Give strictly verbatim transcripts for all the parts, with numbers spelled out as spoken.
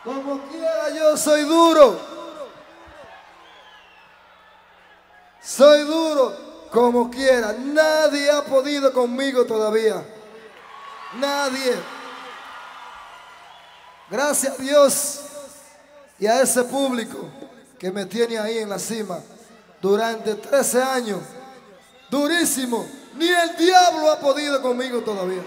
Como quiera yo soy duro. Soy duro como quiera. Nadie ha podido conmigo todavía. Nadie. Gracias a Dios y a ese público que me tiene ahí en la cima durante trece años. Durísimo. Ni el diablo ha podido conmigo todavía.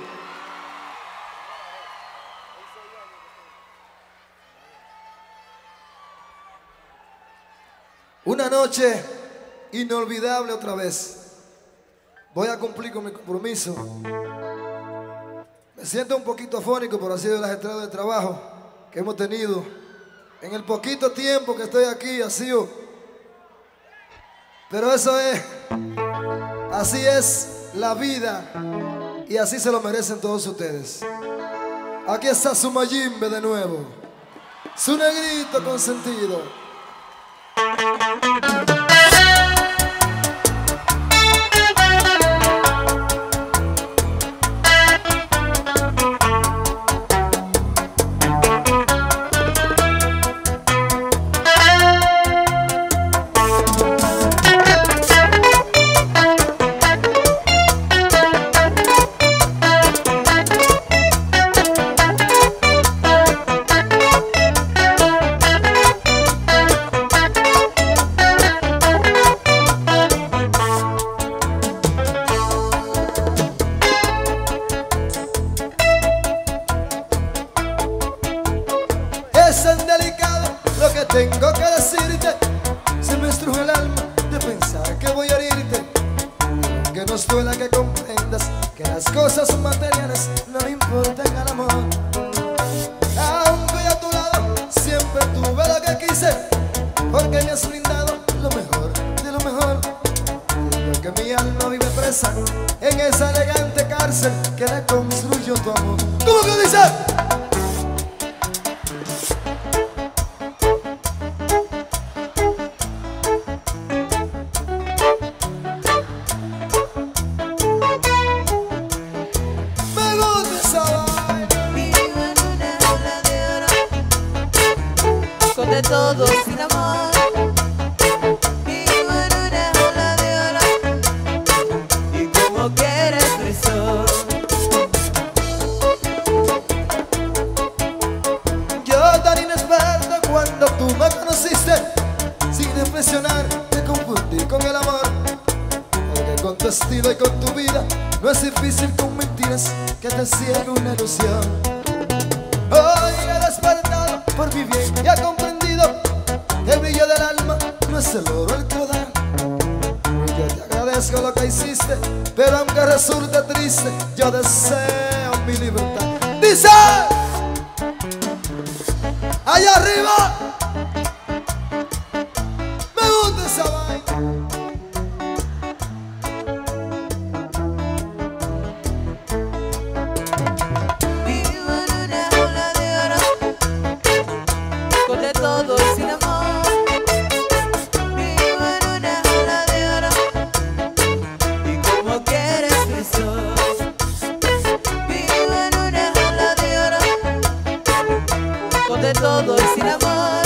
Una noche inolvidable otra vez. Voy a cumplir con mi compromiso. Me siento un poquito afónico por así de las estradas de trabajo que hemos tenido. En el poquito tiempo que estoy aquí ha sido. Pero eso es, así es la vida y así se lo merecen todos ustedes. Aquí está su Mayimbe de nuevo, su negrito consentido. Es tan delicado lo que tengo que decirte. Se me estruja el alma de pensar que voy a herirte. Que nos duela que comprendas que las cosas materiales no le importan al amor. Aunque a tu lado siempre tuve lo que quise, porque me has brindado lo mejor de lo mejor. Lo que mi alma vive presa en esa elegante cárcel que le construyó tu amor. ¿Cómo que dice? De todo sin amor, vivo en una jaula de oro y como quieres preso. Yo tan inexperto cuando tú me conociste, sin reflexionar te confundí con el amor. Porque con tu estilo y con tu vida no es difícil con mentiras que te ciegue una ilusión. Hoy he despertado por mi bien y he comprendido que el brillo del alma no es el oro el que lo da. Yo te agradezco lo que hiciste, pero aunque resulte triste, yo deseo mi libertad. Dice, allá arriba, me gusta esa vaina. Todo sin amor, vivo en una jaula de oro y como quieres preso. Vivo en una jaula de oro, con de todo y sin amor.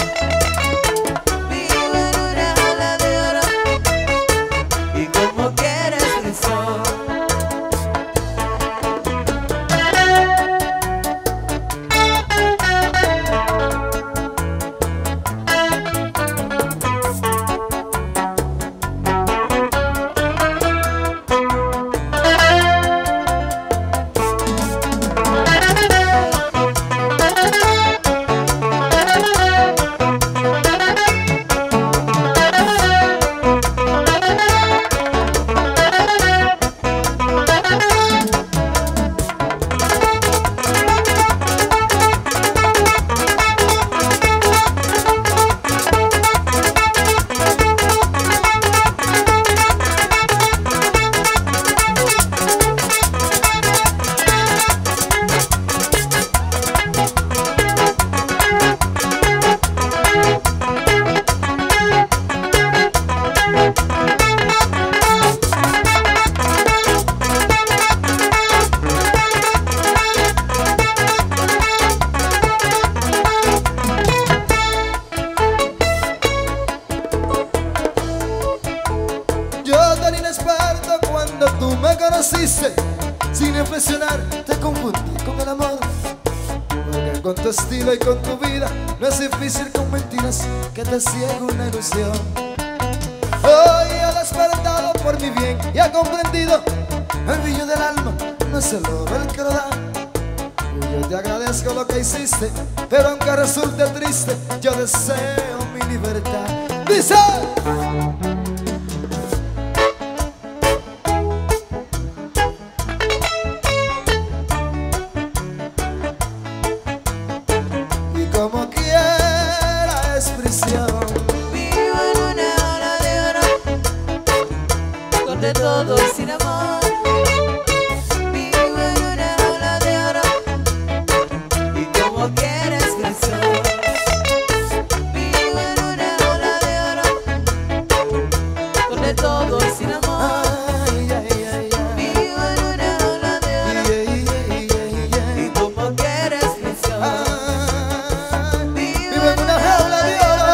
inexperto cuando tú me conociste. Sin reflexionar te confundí con el amor. Porque con tu estilo y con tu vida no es difícil con mentiras que te ciega una ilusión. Hoy he despertado por mi bien y he comprendido el brillo del alma no es el oro el que lo da. Yo te agradezco lo que hiciste, pero aunque resulte triste, yo deseo mi libertad. ¡Dice! Y como quiera es prisión. Vivo en una ola de oro, donde todo es sin amor. Vivo en una ola de oro, y como quieres crecer. Vivo en una ola de oro, donde todo es sin amor. Ay, ay, ay, ay. Vivo en una ola de oro, Ay, ay, ay, ay, ay. y como quieres crecer. Ay, vivo en una jaula de oro.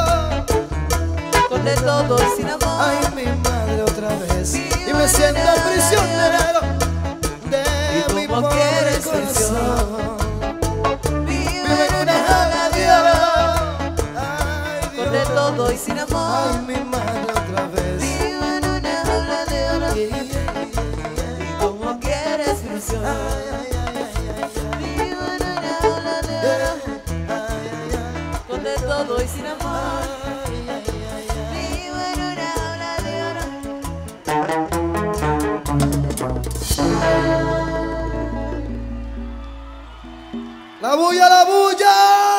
Donde todo es sin amor. Ay, mi madre otra vez. Y me siento prisionero de mi como pobre quieres corazón. Vivo Vivo en una jaula de oro. Ay, donde Dios. todo es sin Ay, amor. mi madre otra vez. Vivo en una jaula de oro, Ay, ay, ay, ay. como quieres crecer. Ay, ay, ay, ay, ay. Vivo en una jaula de oro, Ay, ay, ay. donde todo es sin amor. Ay, ay, ay, ay. Vivo en una jaula de oro. La bulla, la bulla.